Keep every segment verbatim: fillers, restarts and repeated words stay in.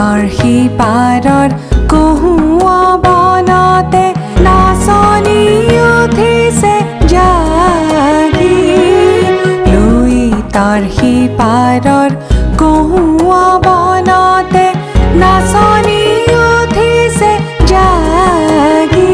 তৰ সিপাৰৰ কহুৱা বনতে নাচনি উঠিছে জাগি। লুই তৰ সিপাৰৰ কহুৱা বনতে নাচনি উঠিছে জাগি।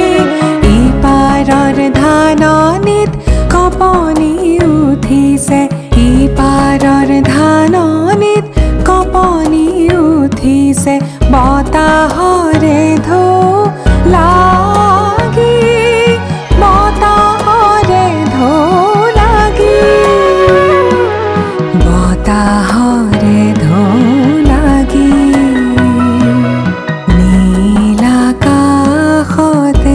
ইপাৰৰ ধাননিত কপনি উঠিছে, ইপাৰৰ ধাননিত কপনি উঠিছে, বতাহৰে ঢৌ লাগি, বতাহৰে ঢৌ লাগি, বতাহৰে ঢৌ লাগি। নীল আকাশতে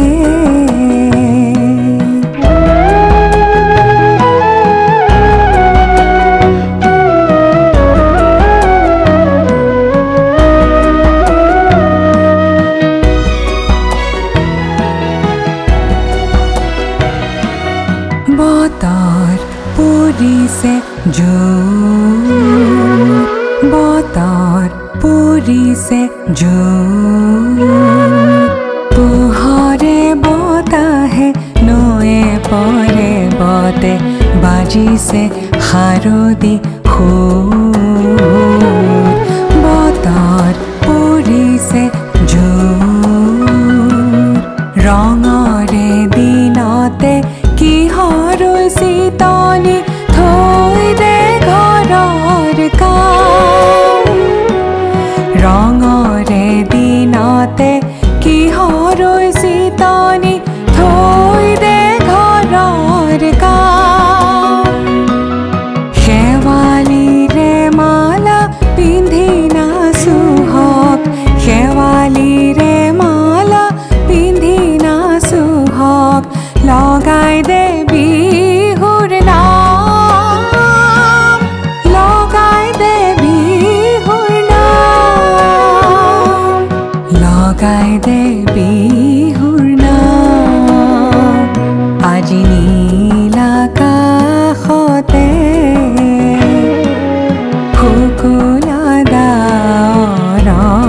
বতৰ পৰিছে জোৰ, বতৰ পৰিছে জোৰ। পোহৰে বতাহে নৈ পৰ্বতে বাজিছে শাৰদী সুৰ। বতৰ পৰিছে জোৰ, ৰঙৰে দিনতে কিহৰ চিতনি থৈ দে ঘৰৰ কাম। ৰঙৰে দিনতে কিহৰ চিতনি থৈ দে ঘৰৰ কাম। শেৱালিৰে মালা পিন্ধি নাচোহক, শেৱালিৰে মালা পিন্ধি নাচোহক, লগাই দে বিহুৰ নাম, লগাই দে বিহুৰ নাম, লগাই দে বিহুৰ নাম। আজি নীল আকাশতে শুকুলা ডাৱৰ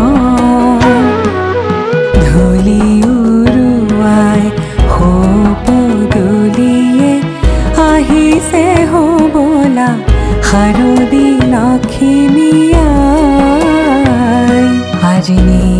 ধূলি উৰুৱাই পদূলিয়ে আহিছে হ'বলা শাৰদী লখিমী আই। আজি